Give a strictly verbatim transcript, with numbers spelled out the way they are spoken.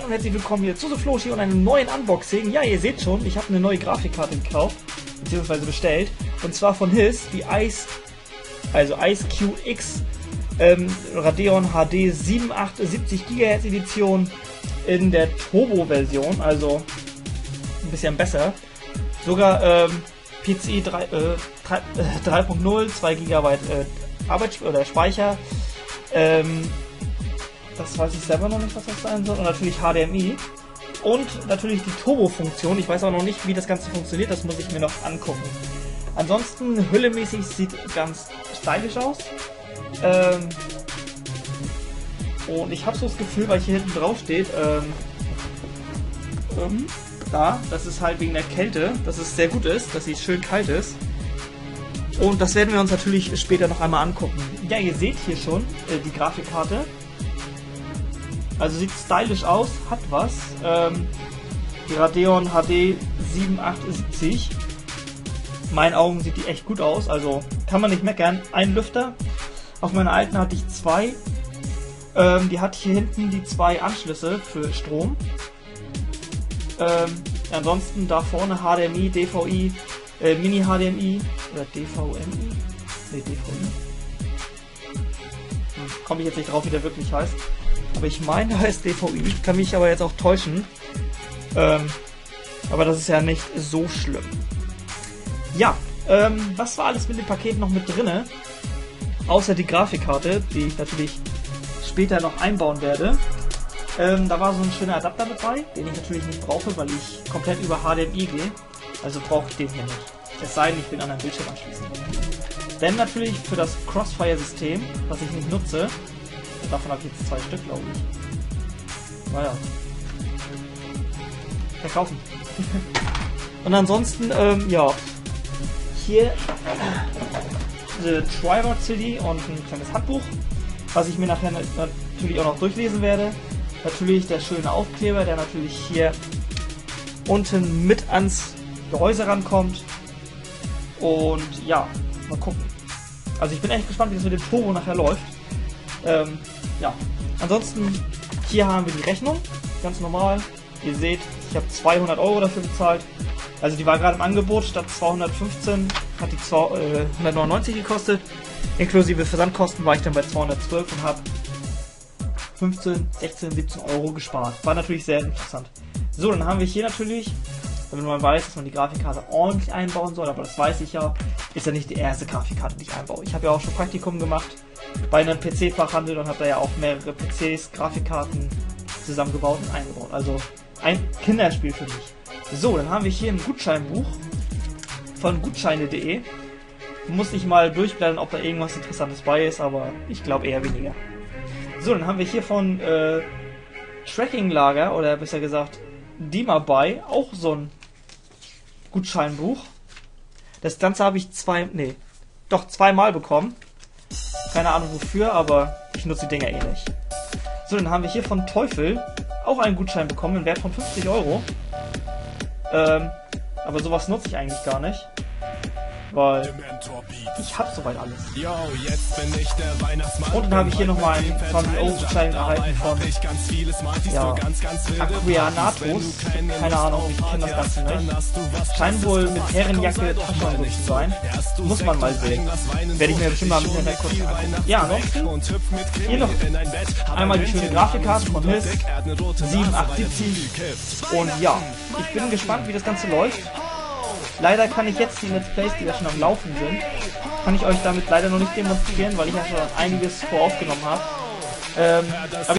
und herzlich willkommen hier zu SoFloshi und einem neuen Unboxing. Ja, ihr seht schon, ich habe eine neue Grafikkarte gekauft, beziehungsweise bestellt. Und zwar von Hiss, die Ice, also Ice Q X ähm, Radeon H D siebenhundertachtundsiebzig Gigahertz Edition in der Turbo-Version, also ein bisschen besser. Sogar ähm, P C I drei Punkt null, zwei Gigabyte äh, Arbeits- oder Speicher. Ähm, das weiß ich selber noch nicht, was das sein soll. Und natürlich H D M I. Und natürlich die Turbo-Funktion. Ich weiß auch noch nicht, wie das Ganze funktioniert. Das muss ich mir noch angucken. Ansonsten, hüllemäßig sieht ganz stylisch aus. Ähm, und ich habe so das Gefühl, weil hier hinten drauf steht, ähm, ähm, da, dass es halt wegen der Kälte, dass es sehr gut ist, dass sie schön kalt ist. Und das werden wir uns natürlich später noch einmal angucken. Ja, ihr seht hier schon äh, die Grafikkarte. Also sieht stylisch aus, hat was. Ähm, die Radeon H D siebenhundertachtundsiebzig. In meinen Augen sieht die echt gut aus, also kann man nicht meckern. Ein Lüfter. Auf meiner alten hatte ich zwei. Ähm, die hat hier hinten die zwei Anschlüsse für Strom. Ähm, ansonsten da vorne H D M I, D V I, äh, Mini H D M I oder D V M I. Ne, D V I. Hm, komme ich jetzt nicht drauf, wie der wirklich heißt. Aber ich meine, der heißt D V I. Kann mich aber jetzt auch täuschen. Ähm, aber das ist ja nicht so schlimm. Ja, ähm, was war alles mit dem Paket noch mit drinne? Außer die Grafikkarte, die ich natürlich später noch einbauen werde. Ähm, da war so ein schöner Adapter mit bei, den ich natürlich nicht brauche, weil ich komplett über H D M I gehe. Also brauche ich den hier nicht. Es sei denn, ich will an einen Bildschirm anschließen. Denn natürlich für das Crossfire-System, was ich nicht nutze. Davon habe ich jetzt zwei Stück, glaube ich. Naja. Verkaufen. Und ansonsten, ähm, ja. Hier eine Trimark-C D und ein kleines Handbuch, was ich mir nachher natürlich auch noch durchlesen werde. Natürlich der schöne Aufkleber, der natürlich hier unten mit ans Gehäuse rankommt. Und ja, mal gucken. Also ich bin echt gespannt, wie das mit dem Turbo nachher läuft. Ähm, ja, ansonsten hier haben wir die Rechnung, ganz normal. Ihr seht, ich habe zweihundert Euro dafür bezahlt. Also die war gerade im Angebot, statt zweihundertfünfzehn hat die hundertneunundneunzig gekostet. Inklusive Versandkosten war ich dann bei zweihundertzwölf und habe fünfzehn, sechzehn, siebzehn Euro gespart. War natürlich sehr interessant. So, dann haben wir hier natürlich, damit man weiß, dass man die Grafikkarte ordentlich einbauen soll, aber das weiß ich ja, ist ja nicht die erste Grafikkarte, die ich einbaue. Ich habe ja auch schon Praktikum gemacht bei einem P C-Fachhandel und habe da ja auch mehrere P Cs, Grafikkarten zusammengebaut und eingebaut. Also ein Kinderspiel für mich. So, dann haben wir hier ein Gutscheinbuch von gutscheine punkt de. Muss ich mal durchblättern, ob da irgendwas Interessantes bei ist, aber ich glaube eher weniger. So, dann haben wir hier von äh, Tracking-Lager, oder besser gesagt DimaBuy, auch so ein Gutscheinbuch. Das Ganze habe ich zwei, nee, doch zweimal bekommen. Keine Ahnung wofür, aber ich nutze die Dinger eh nicht. So, dann haben wir hier von Teufel auch einen Gutschein bekommen, im Wert von fünfzig Euro. Ähm, aber sowas nutze ich eigentlich gar nicht. Weil ich habe soweit alles. Und dann habe ich hier nochmal einen zwanzig Euro Gutschein erhalten von ja, Aquanatos. Keine Ahnung, ich kenne das Ganze nicht. Scheint wohl mit Herrenjacke Taschen so zu sein. Muss man mal sehen. Werde ich mir bestimmt mal ein bisschen kurz angucken. Ja, ansonsten hier noch einmal die schöne Grafikkarte von Hiss siebenhundertachtundsiebzig. Und ja, ich bin gespannt, wie das Ganze läuft. Leider kann ich jetzt die Let's Plays, die ja schon am Laufen sind, kann ich euch damit leider noch nicht demonstrieren, weil ich ja schon einiges voraufgenommen habe. Ähm,